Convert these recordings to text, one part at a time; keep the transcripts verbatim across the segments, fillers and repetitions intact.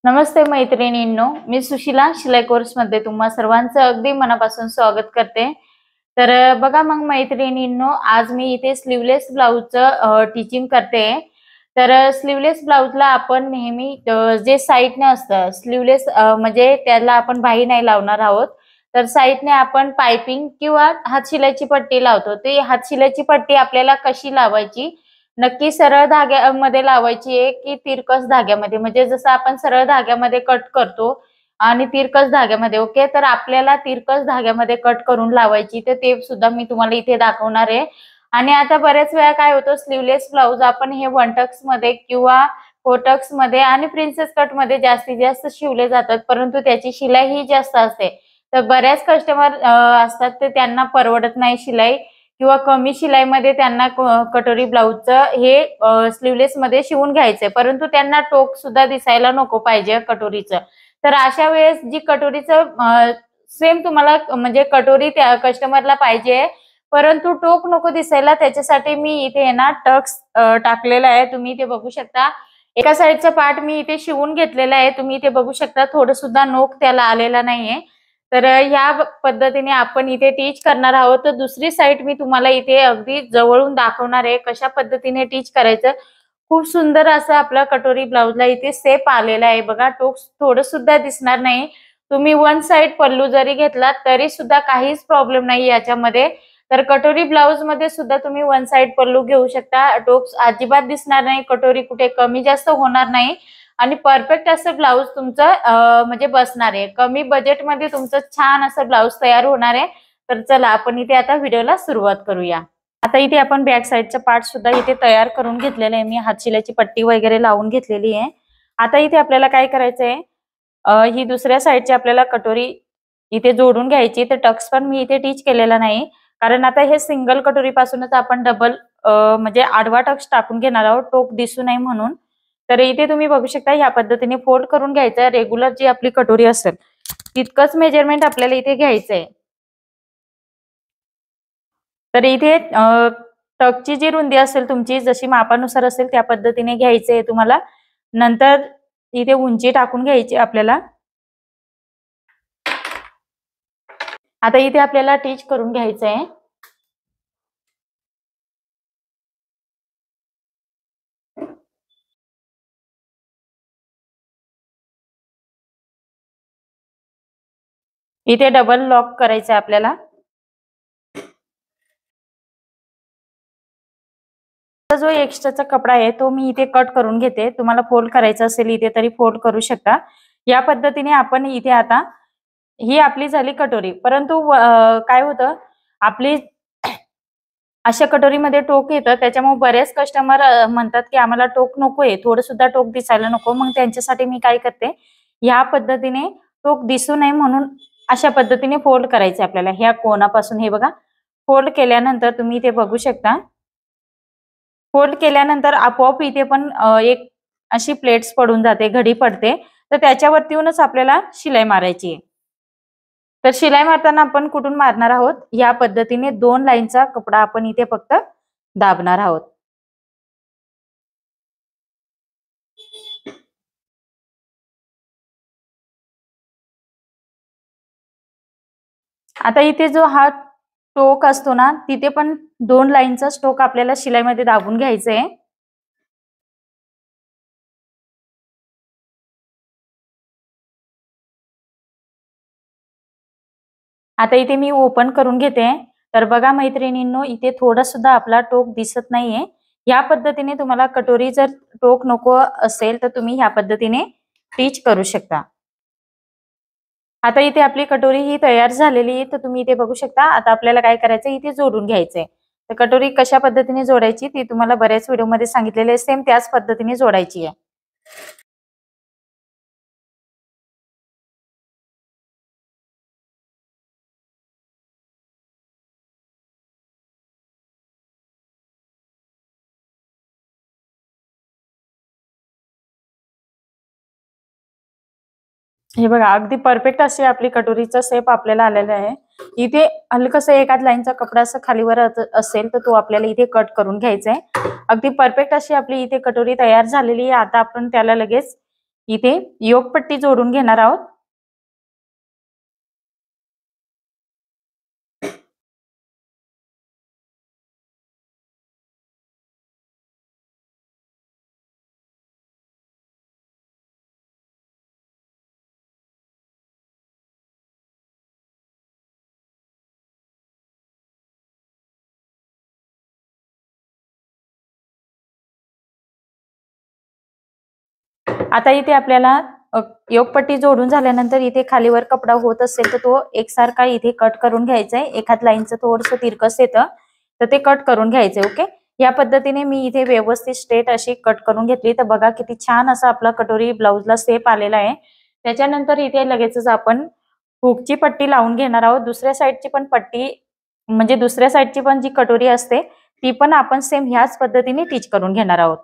नमस्ते मैत्रिणींनो, मी सुशीला शिलाई कोर्स मध्ये तुम्हा सर्वांचं अगदी मनापासून स्वागत करते। तर बघा मग मैत्रिणींनो, आज मी इथे स्लीवलेस ब्लाउजचं टीचिंग करते। तर स्लीवलेस ब्लाउजला आपण नेहमी जे साइडने असतं स्लीवलेस म्हणजे त्याला आपण बाही नाही लावणार आहोत, तर साइडने आपण पाइपिंग किंवा हात शिलाईची पट्टी लावतो। ती हात शिलाईची पट्टी आपल्याला कशी लावायची, नक्की सरळ धाग्यामध्ये लावायची आहे की तिरकस धाग्यामध्ये, म्हणजे जसं आपण सरळ धाग्यामध्ये कट करतो आणि तिरकस धाग्यामध्ये। ओके, तर आपल्याला तिरकस धाग्यामध्ये कट करून लावायची, तर ते सुद्धा मी तुम्हाला इथे दाखवणार आहे। आणि आता बरेच वेळा काय होतं, स्लीवलेस ब्लाउज आपण हे वन टक्स मध्ये किंवा फोर टक्स मध्ये आणि प्रिन्सेस कट मध्ये जास्तीत जास्त शिवले जातात, परंतु त्याची शिलाई ही जास्त असते। तर बऱ्याच कस्टमर असतात ते त्यांना परवडत नाही शिलाई किंवा कमी शिलाईमध्ये त्यांना कटोरी ब्लाउजचं हे स्लीवलेस मध्ये शिवून घ्यायचंय, परंतु त्यांना टोक सुद्धा दिसायला नको पाहिजे कटोरीचं। तर अशा वेळेस जी कटोरीचं सेम तुम्हाला म्हणजे कटोरी त्या कस्टमरला पाहिजे, परंतु टोक नको दिसायला, त्याच्यासाठी मी इथे ना टक्स टाकलेला आहे। तुम्ही इथे बघू शकता, एका साइडचा पार्ट मी इथे शिवून घेतलेला आहे। तुम्ही इथे बघू शकता थोडं सुद्धा नोक त्याला आलेला नाहीये। तर ह्या पद्धतीने आपण इथे टीच करणार आहोत। तर दुसरी साइड मी तुम्हाला इथे अगदी जवळून दाखवणार आहे कशा पद्धतीने टीच करायचं। खूप सुंदर असं आपला कटोरी ब्लाउजला इथे शेप आलेला आहे बघा, टोक थोडं सुद्धा दिसणार नाही। तुम्ही वन साइड पल्लू जरी घेतला तरी सुद्धा काहीच प्रॉब्लेम नाही याच्यामध्ये। तर कटोरी ब्लाउज मध्ये सुद्धा तुम्ही वन साइड पल्लू घेऊ शकता, टोक अजिबात दिसणार नाही, कटोरी कुठे कमी जास्त होणार नाही आणि परफेक्ट असं ब्लाउज तुमचं म्हणजे बसणार आहे। कमी बजेट मध्ये तुमचं छान असं ब्लाउज तयार होणार आहे। तर चला आपण इथे आता व्हिडिओला सुरुवात करूया। आता इथे आपण बॅक साइडचा पार्ट सुद्धा इथे तयार करून घेतलेला आहे, मी हात शिलाईची पट्टी वगैरे लावून घेतलेली आहे। आता इथे आपल्याला काय करायचंय, ही दुसऱ्या साइडची आपल्याला कटोरी इथे जोडून घ्यायची। तर टक्स पण मी इथे टीच केलेला नाही, कारण आता हे सिंगल कटोरी पासूनच आपण डबल म्हणजे आडवा टक्स टाकून घेणार आहोत, टोक दिसू नये म्हणून। तर इथे तुम्ही बघू शकता ह्या पद्धतीने फोल्ड करून घ्यायचं। रेग्युलर जी आपली कटोरी असेल तितकंच मेजरमेंट आपल्याला इथे घ्यायचंय। तर इथे टकची जी रुंदी असेल तुमची जशी मापानुसार असेल त्या पद्धतीने घ्यायचंय तुम्हाला। नंतर इथे उंची टाकून घ्यायची आपल्याला। आता इथे आपल्याला टीच करून घ्यायचंय। इथे डबल लॉक करायचं आपल्याला। जो एक्स्ट्राचा कपडा आहे तो मी इथे कट करून घेते, तुम्हाला फोल्ड करायचा असेल इथे तरी फोल्ड करू शकता। या पद्धतीने आपण इथे आता ही आपली झाली कटोरी, परंतु काय होतं आपली अशा कटोरीमध्ये टोक येतं, त्याच्यामुळे बरेच कस्टमर म्हणतात की आम्हाला टोक नकोय, थोडं सुद्धा टोक दिसायला नको। मग त्यांच्यासाठी मी काय करते, या पद्धतीने टोक दिसू नये म्हणून अशा पद्धतीने फोल्ड करायचे आपल्याला। ह्या कोणापासून हे बघा, फोल्ड केल्यानंतर तुम्ही इथे बघू शकता, फोल्ड केल्यानंतर आपोआप इथे पण एक अशी प्लेट्स पडून जाते, घडी पडते, तर त्याच्यावरतीच आपल्याला शिलाई मारायची आहे। तर शिलाई मारताना आपण कुठून मारणार आहोत, या पद्धतीने दोन लाईनचा कपडा आपण इथे फक्त दाबणार आहोत। आता इथे जो हा टोक असतो ना, तिथे पण दोन लाईनचा टोक आपल्याला शिलाईमध्ये दाबून घ्यायचा आहे। आता इथे मी ओपन करून घेते। तर बघा मैत्रिणींनो, इथे थोडा सुद्धा आपला टोक दिसत नाहीये। या पद्धतीने तुम्हाला कटोरी जर टोक नको असेल तर तुम्ही ह्या पद्धतीने टीच करू शकता। आता इथे आपली कटोरी ही तयार झालेली आहे, तर तुम्ही इथे बघू शकता। आता आपल्याला काय करायचं, इथे जोडून घ्यायचंय। तर कटोरी कशा पद्धतीने जोडायची ती तुम्हाला बऱ्याच व्हिडिओमध्ये सांगितलेले आहे, सेम त्याच पद्धतीने जोडायची आहे। हे बघा, अगदी परफेक्ट अशी आपली कटोरीचा शेप आपल्याला आलेला आहे। इथे हलकसं एकाच लाईनचा कपडा असं खालीवर असेल तर तो आपल्याला इथे कट करून घ्यायचा आहे। अगदी परफेक्ट अशी आपली इथे कटोरी तयार झालेली आहे। आता आपण त्याला लगेच इथे योगपट्टी जोडून घेणार आहोत. आता इथे आपल्याला योगपट्टी जोडून झाल्यानंतर इथे खालीवर कपडा होत असेल तर तो एकसारखा इथे कट करून घ्यायचा आहे. एखाद लाईनचं थोडंसं तिरकस येतं तर ते कट करून घ्यायचंय. ओके, या पद्धतीने मी इथे व्यवस्थित स्ट्रेट अशी कट करून घेतली. तर बघा किती छान असा आपला कटोरी ब्लाउजला शेप आलेला आहे. त्याच्यानंतर इथे लगेचच आपण हुकची पट्टी लावून घेणार आहोत. दुसऱ्या साईडची पण पट्टी म्हणजे दुसऱ्या साईडची पण जी कटोरी असते ती पण आपण सेम ह्याच पद्धतीने टिच करून घेणार आहोत.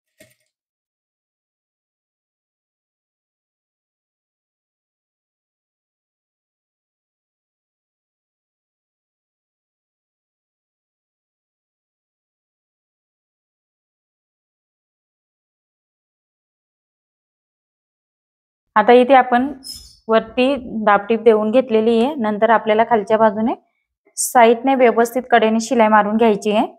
आता इथे आपण वरती दाबटीप देऊन घेतलेली आहे. नंतर आपल्याला खालच्या बाजूने साईडने व्यवस्थित कडेने शिलाई मारून घ्यायची आहे.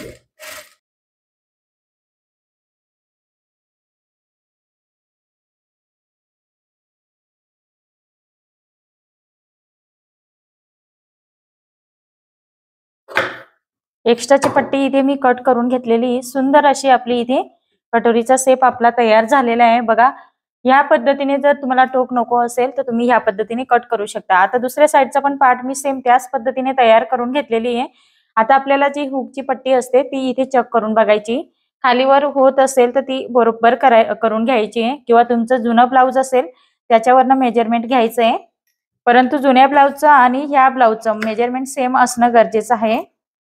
एक्स्ट्राची पट्टी इथे मी कट करून घेतलेली. सुंदर अशी आपली इथे कटोरीचा शेप आपला तयार झालेला आहे. बघा, या पद्धतीने जर तुम्हाला टोक नको असेल तर तुम्ही ह्या पद्धतीने कट करू शकता. आता दुसऱ्या साईडचा पण पार्ट मी सेम त्याच पद्धतीने तयार करून घेतलेली आहे. आता आपल्याला जी हुकची पट्टी असते ती इथे चेक करून बघायची. खालीवर होत असेल तर ती बरोबर कराय करून घ्यायची आहे. किंवा तुमचं जुनं ब्लाउज असेल त्याच्यावरनं मेजरमेंट घ्यायचं आहे. परंतु जुन्या ब्लाउजचं आणि ह्या ब्लाउजचं मेजरमेंट सेम असणं गरजेचं आहे.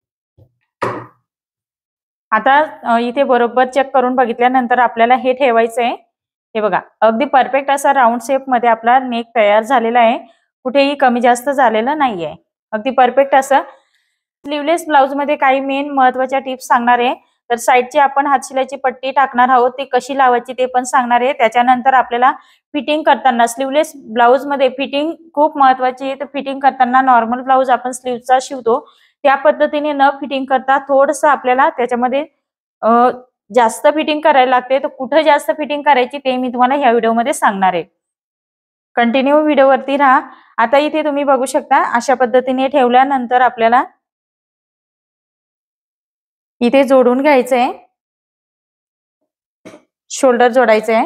आता इथे बरोबर चेक करून बघितल्यानंतर आपल्याला हे ठेवायचं आहे. हे बघा, अगदी परफेक्ट असा राऊंड शेप मध्ये आपला नेक तयार झालेला आहे. कुठेही कमी जास्त झालेलं नाहीये. अगदी परफेक्ट असं. स्लीवलेस ब्लाउज मध्ये काही मेन महत्वाच्या टिप्स सांगणार आहे. तर साईडची आपण हातशिलाईची पट्टी टाकणार आहोत, ती कशी लावायची ते पण सांगणार आहे. त्याच्यानंतर आपल्याला फिटिंग करताना स्लीवलेस ब्लाउज मध्ये फिटिंग खूप महत्वाची आहे. तर फिटिंग करताना नॉर्मल ब्लाउज आपण स्लीवचा शिवतो त्या पद्धतीने न फिटिंग करता थोडंसं आपल्याला त्याच्यामध्ये जास्त फिटिंग करायला लागते. तर कुठे जास्त फिटिंग करायची ते मी तुम्हाला ह्या व्हिडिओमध्ये सांगणार आहे. कंटिन्यू व्हिडिओवरती राहा. आता इथे तुम्ही बघू शकता अशा पद्धतीने ठेवल्यानंतर आपल्याला इथे जोडून घ्यायचंय. शोल्डर जोडायचंय.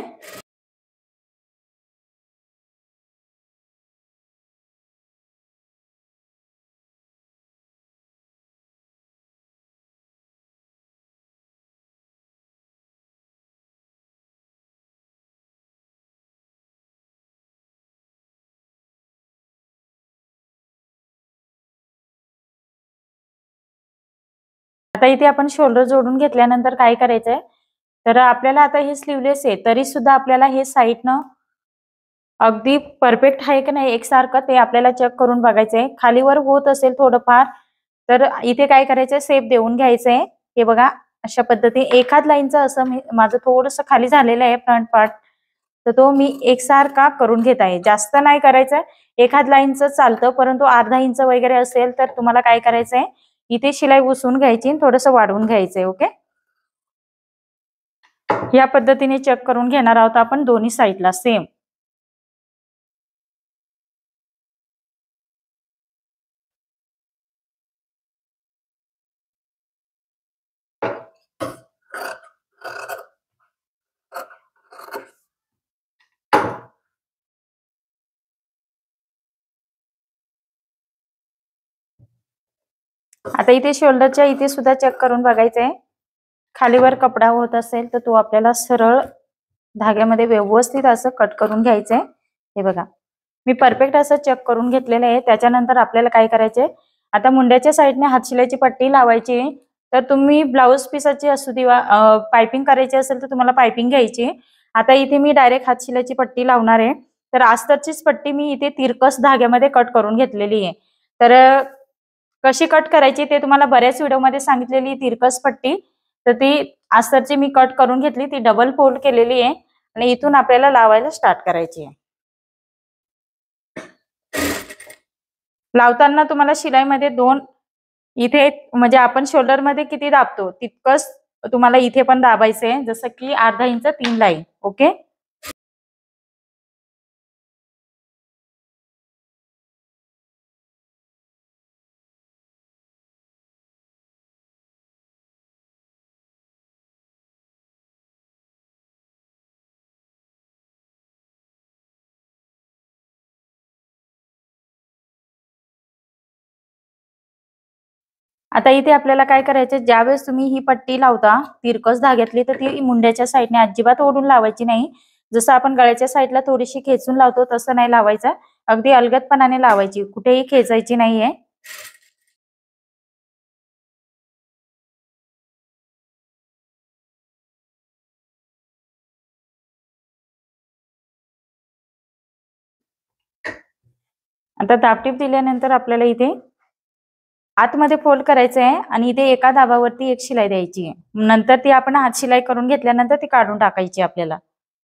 आता इथे आपण शोल्डर जोडून घेतल्यानंतर काय करायचंय, तर आपल्याला आता हे स्लीवलेस आहे तरी सुद्धा आपल्याला हे साईडनं अगदी परफेक्ट आहे की नाही एकसारखं ते आपल्याला चेक करून बघायचंय. खालीवर होत असेल थोडंफार तर इथे काय करायचंय, सेप देऊन घ्यायचंय. हे बघा, अशा पद्धतीने एखाद लाईनचं असं माझं थोडंसं खाली झालेलं आहे फ्रंट पार्ट, तर तो मी एकसारखा करून घेत आहे. जास्त नाही करायचं. एखाद लाईनचं चालतं, परंतु अर्धा इंच वगैरे असेल तर तुम्हाला काय करायचंय, इथे शिलाई उसवून घ्यायची, थोडंसं वाढवून घ्यायचंय. ओके, या पद्धतीने चेक करून घेणार आहोत आपण दोन्ही साईडला सेम. आता इथे शोल्डरच्या इथे सुद्धा चेक करून बघायचंय. खालीवर कपडा होत असेल तर तो आपल्याला सरळ धाग्यामध्ये व्यवस्थित असं कट करून घ्यायचंय. हे बघा, मी परफेक्ट असं चेक करून घेतलेलं आहे. त्याच्यानंतर आपल्याला काय करायचंय, आता मुंड्याच्या साईडने हातशिलाईची पट्टी लावायची. तर तुम्ही ब्लाउज पीसाची असू दिवा पायपिंग करायची असेल तर तुम्हाला पायपिंग घ्यायची. आता इथे मी डायरेक्ट हातशिलाईची पट्टी लावणार आहे. तर अस्तरचीच पट्टी मी इथे तिरकस धाग्यामध्ये कट करून घेतलेली आहे. तर कशी कट करायची ते तुम्हाला बऱ्याच व्हिडिओमध्ये सांगितलेली तिरकस पट्टी, तर ती अस्तरची मी कट करून घेतली. ती डबल फोल्ड केलेली आहे आणि इथून आपल्याला लावायला स्टार्ट करायची आहे. लावताना तुम्हाला शिलाईमध्ये दोन इथे म्हणजे आपण शोल्डर मध्ये किती दाबतो तितकंच तुम्हाला इथे पण दाबायचंय, जसं की अर्धा इंच तीन लाईन. ओके. आता इथे आपल्याला काय करायचं, ज्यावेळेस तुम्ही ही पट्टी लावता तिरकस धाग्यातली, तर ती मुंड्याच्या साईडने अजिबात ओढून लावायची नाही. जसं आपण गळ्याच्या साईडला थोडीशी खेचून लावतो तसं नाही लावायचं, अगदी अलगदपणाने लावायची, कुठेही खेचायची नाहीये. आता दाबटीप दिल्यानंतर आपल्याला इथे आतमध्ये फोल्ड करायचं आहे आणि इथे एका दाबावरती एक शिलाई द्यायची आहे. नंतर ती आपण हात शिलाई करून घेतल्यानंतर ती काढून टाकायची आपल्याला.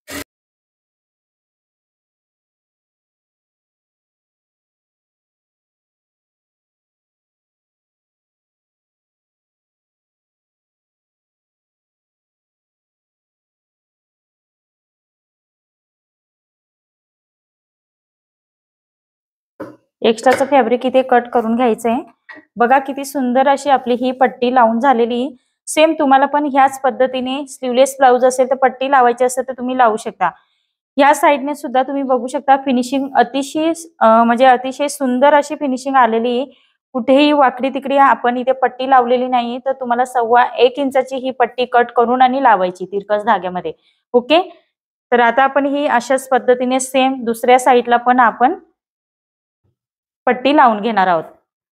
एक्स्ट्राचं फॅब्रिक इथे कट करून घ्यायचंय. बघा किती सुंदर अशी आपली ही पट्टी लावून झालेली. सेम तुम्हाला पण ह्याच पद्धतीने स्लीवलेस ब्लाउज असेल तर पट्टी लावायची असेल तर तुम्ही लावू शकता. या साइडने सुद्धा तुम्ही बघू शकता फिनिशिंग अतिशय म्हणजे अतिशय सुंदर अशी फिनिशिंग आलेली. कुठेही वाकडी तिकडी आपण इथे पट्टी लावलेली नाही, तर तुम्हाला सव्वा एक इंचाची ही पट्टी कट करून आणि लावायची तिरकस धाग्यामध्ये. ओके. तर आता आपण ही अशाच पद्धतीने सेम दुसऱ्या साइडला पण आपण पट्टी लावून घेणार आहोत.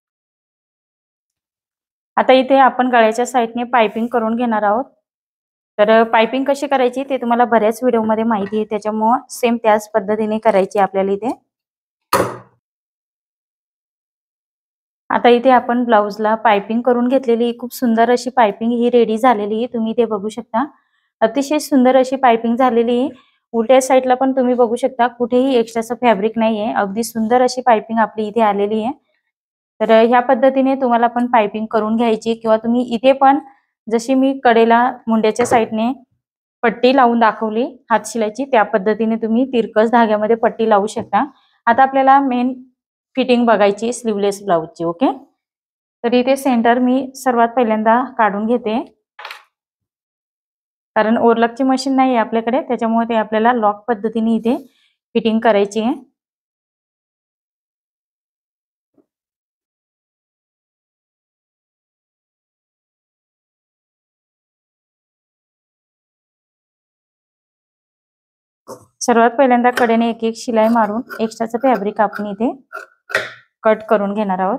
आता इथे आपण गळ्याच्या साइडने पाइपिंग करून घेणार आहोत. तर पाइपिंग कशी करायची ते तुम्हाला बऱ्याच व्हिडिओमध्ये माहिती आहे, त्याच्यामुळे सेम त्याच पद्धतीने करायची आपल्याला इथे. आता इथे आपण ब्लाउजला पाइपिंग करून घेतलेली खूप सुंदर अशी पाइपिंग ही रेडी झालेली, तुम्ही ते बघू शकता. अतिशय सुंदर अशी पाइपिंग झालेली. उलट्या साइडला पण तुम्ही बघू शकता कुठेही एक्स्ट्राचं फॅब्रिक नाहीये, अगदी सुंदर अशी पाइपिंग आपली इथे आलेली आहे. तर ह्या पद्धतीने तुम्हाला पण पाइपिंग करून घ्यायची, किंवा तुम्ही इथे पण जशी मी कडेला मुंड्याच्या साइडने पट्टी लावून दाखवली हात शिलाईची, त्या पद्धतीने तुम्ही तिरकस धाग्यामध्ये पट्टी लावू शकता. आता आपल्याला मेन फिटिंग बघायची स्लीवलेस ब्लाउजची. ओके. तर इथे सेंटर मी सर्वात पहिल्यांदा काढून घेते, कारण ओव्हरलॉकची मशीन नाही आहे आपल्याकडे, त्याच्यामुळे ते आपल्याला लॉक पद्धतीने इथे फिटिंग करायची आहे. सर्वात पहिल्यांदा कडेने एक एक शिलाई मारून एक्स्ट्राचं फॅब्रिक आपण इथे कट करून घेणार आहोत.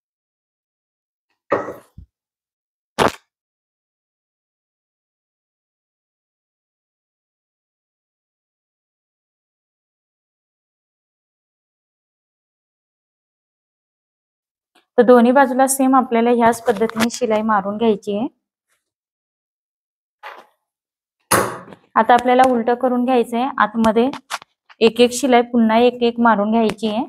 तर दोन्ही बाजूला सेम आपल्याला ह्याच पद्धतीने शिलाई मारून घ्यायची आहे. आता आपल्याला उलट करून घ्यायचंय, आतमध्ये एक एक शिलाई पुन्हा एक एक मारून घ्यायची आहे.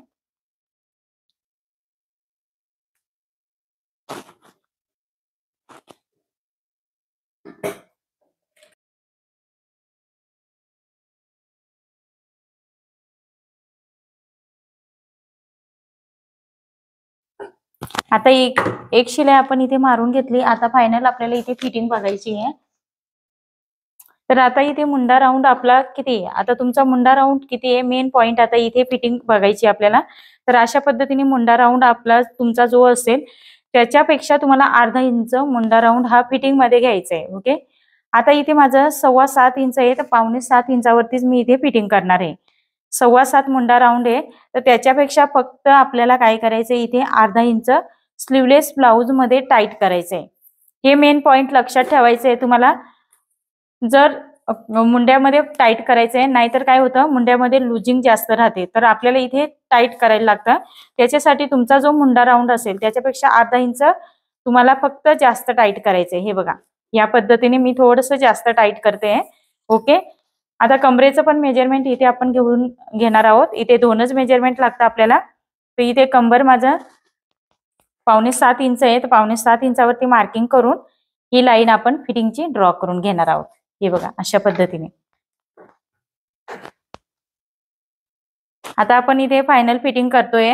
आता एक एक शिलाई आपण इथे मारून घेतली. आता फायनल आपल्याला इथे फिटिंग बघायची आहे. तर आता इथे मुंडा राऊंड आपला किती आहे, आता तुमचा मुंडा राऊंड किती आहे मेन पॉइंट आता इथे फिटिंग बघायची आपल्याला. तर अशा पद्धतीने मुंडा राऊंड आपला तुमचा जो असेल त्याच्यापेक्षा तुम्हाला अर्धा इंच मुंडा राऊंड हा फिटिंग मध्ये घ्यायचा आहे. ओके. आता इथे माझं सव्वा सात इंच आहे, तर पावणे सात इंचावरतीच मी इथे फिटिंग करणार आहे. सव्वा सात मुंडा राऊंड आहे, तर त्याच्यापेक्षा फक्त आपल्याला काय करायचंय, इथे अर्धा इंच स्लीवलेस ब्लाउज मध्ये टाईट करायचंय. हे मेन पॉइंट लक्षात ठेवायचं आहे तुम्हाला. जर मुंड्यामध्ये टाईट करायचंय, नाहीतर काय होतं मुंड्यामध्ये लुजिंग जास्त राहते, तर आपल्याला इथे टाईट करायला लागतं. त्याच्यासाठी तुमचा जो मुंडा राऊंड असेल त्याच्यापेक्षा अर्धा इंच तुम्हाला फक्त जास्त टाईट करायचंय. हे बघा या पद्धतीने मी थोडंसं जास्त टाईट करते. ओके. आता कमरेचं पण मेजरमेंट इथे आपण घेऊन घेणार आहोत. इथे दोनच मेजरमेंट लागतं आपल्याला. तर इथे कंबर माझं पावणे सात इंच आहे, तर पावणे सात इंचावरती मार्किंग करून ही लाईन आपण फिटिंगची ड्रॉ करून घेणार आहोत. हे बघा अशा पद्धतीने. आता आपण इथे फायनल फिटिंग करतोय.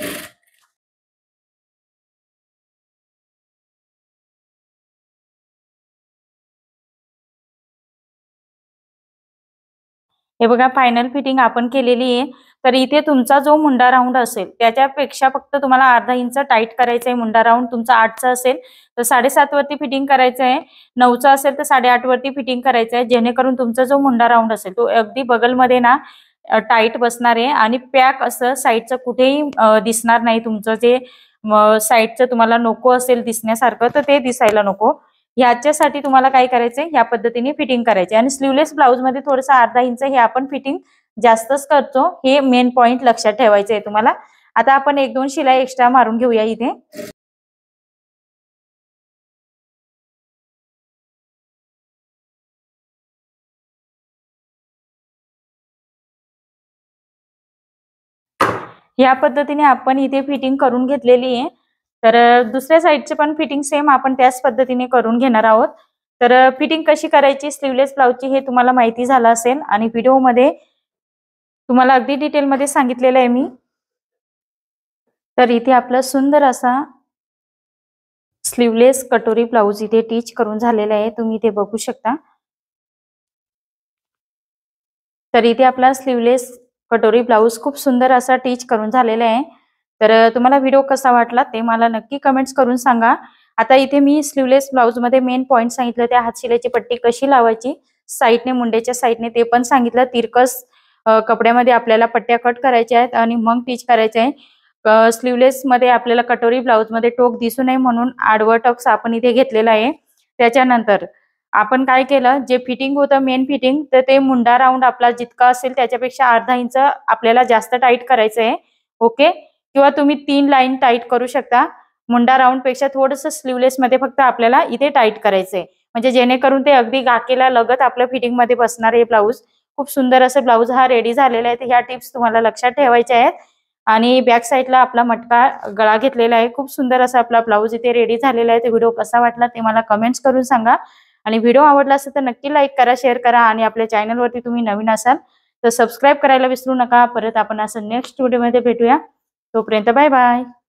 हे बघा फायनल फिटिंग आपण केलेली आहे. तर इथे तुमचा जो मुंडा राऊंड असेल त्याच्यापेक्षा फक्त तुम्हाला अर्धा इंच टाईट करायचं आहे. मुंडा राऊंड तुमचा आठचा असेल तर साडेसात वरती फिटिंग करायचं आहे. नऊचा असेल तर साडेआठ वरती फिटिंग करायचं आहे, जेणेकरून तुमचा जो मुंडा राऊंड असेल तो अगदी बगलमध्ये ना टाईट बसणार आहे आणि पॅक असं साईडचं कुठेही दिसणार नाही. तुमचं जे साईडचं तुम्हाला नको असेल दिसण्यासारखं तर ते दिसायला नको. ह्याच्यासाठी तुम्हाला काय करायचंय, या पद्धतीने फिटिंग करायची. आणि स्लीवलेस ब्लाउज मध्ये थोडंसं अर्धा इंच हे आपण फिटिंग जास्तच करतो, हे मेन पॉइंट लक्षात ठेवायचं आहे तुम्हाला. आता आपण एक दोन शिलाई एक्स्ट्रा मारून घेऊया इथे. या पद्धतीने आपण इथे फिटिंग करून घेतलेली आहे. तर दुसऱ्या साईडचे पण फिटिंग सेम आपण त्याच पद्धतीने करून घेणार आहोत. तर फिटिंग कशी करायची स्लीवलेस ब्लाउजची हे तुम्हाला माहिती झालं असेल आणि व्हिडिओमध्ये तुम्हाला अगदी डिटेलमध्ये सांगितलेलं आहे मी. तर इथे आपला सुंदर असा स्लीवलेस कटोरी ब्लाउज इथे टीच करून झालेला आहे, तुम्ही इथे बघू शकता. तर इथे आपला स्लीवलेस कटोरी ब्लाउज खूप सुंदर असा टीच करून झालेला आहे. तर तुम्हाला व्हिडिओ कसा वाटला ते मला नक्की कमेंट्स करून सांगा. आता इथे मी स्लीवलेस ब्लाउज मध्ये मेन पॉइंट सांगितलं, त्या हात शिलाईची पट्टी कशी लावायची साईडने मुंड्याच्या साईडने ते पण सांगितलं. तिरकस कपड्यामध्ये आपल्याला पट्ट्या कट करायच्या आहेत आणि मग टीच करायचे आहे. स्लीवलेस मध्ये आपल्याला कटोरी ब्लाउज मध्ये टोक दिसू नये म्हणून आडवं टक्स आपण इथे घेतलेला आहे. त्याच्यानंतर आपण काय केलं, जे फिटिंग होतं मेन फिटिंग तर ते मुंडा राऊंड आपला जितका असेल त्याच्यापेक्षा अर्धा इंच आपल्याला जास्त टाईट करायचं आहे. ओके, किंवा तुम्ही तीन लाईन टाईट करू शकता. मुंडा राऊंड पेक्षा थोडंसं स्लीवलेस मध्ये फक्त आपल्याला इथे टाईट करायचंय, म्हणजे जेणेकरून ते अगदी गाकेला लगत आपल्या फिटिंग मध्ये बसणार आहे ब्लाऊज. खूप सुंदर असं ब्लाऊज हा रेडी झालेला आहे. ह्या टिप्स तुम्हाला लक्षात ठेवायच्या आहेत. आणि बॅक साईडला आपला मटका गळा घेतलेला आहे. खूप सुंदर असा आपला ब्लाऊज इथे रेडी झालेला आहे. ते व्हिडिओ कसा वाटला ते मला कमेंट्स करून सांगा. आणि व्हिडिओ आवडला असेल तर नक्की लाईक करा, शेअर करा आणि आपल्या चॅनलवरती तुम्ही नवीन असाल तर सबस्क्राईब करायला विसरू नका. परत आपण असं नेक्स्ट व्हिडिओमध्ये भेटूया. तोपर्यंत बाय बाय.